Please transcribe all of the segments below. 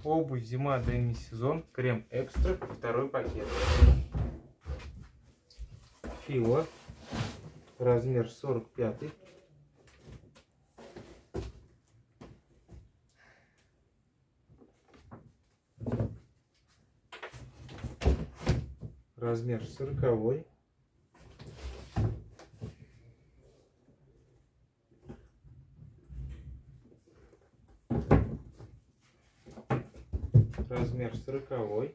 Обувь зима демисезон. Крем экстра. Второй пакет. Фила. Размер 45. Размер 40. Размер 40.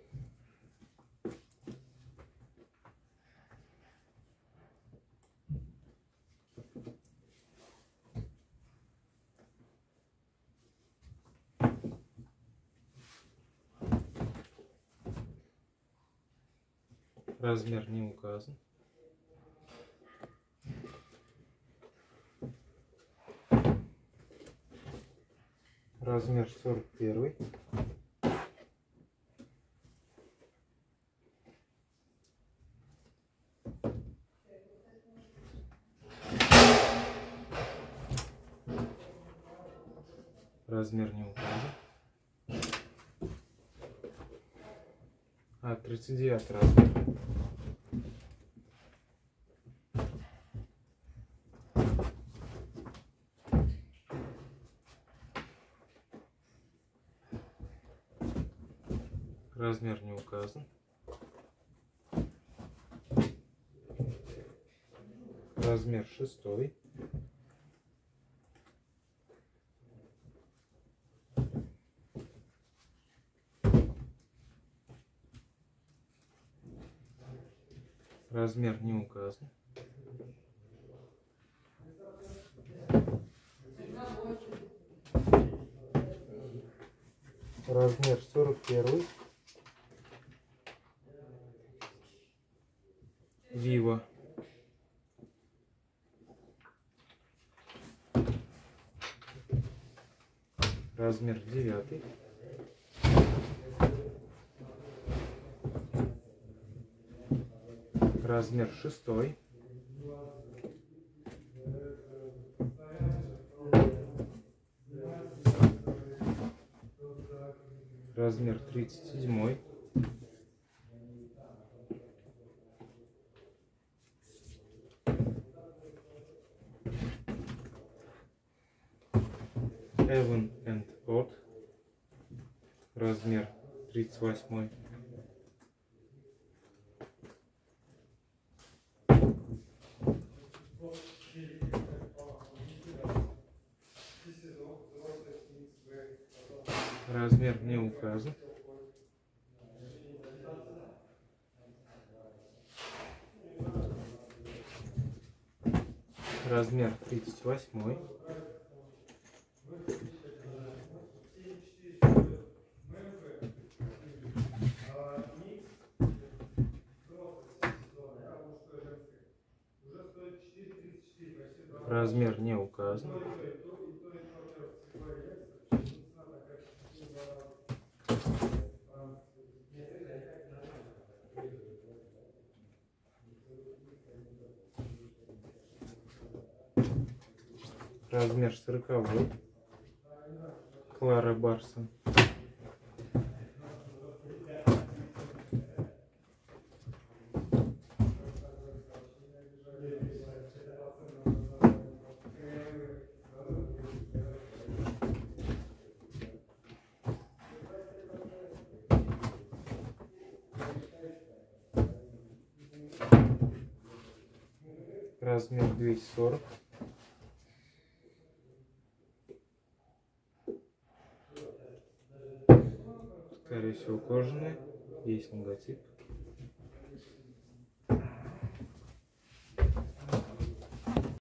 Размер не указан. Размер 41. Размер не указан. 39 размер. Размер не указан. Размер 6. Размер не указан. Размер 41. Вива. Размер 9. Размер 6. Размер 37. Heaven and Earth. Размер 38. Размер не указан. Размер 38. Размер не указан. Размер 40. Клара Барсон. Размер 240. Скорее всего кожаные. Есть логотип.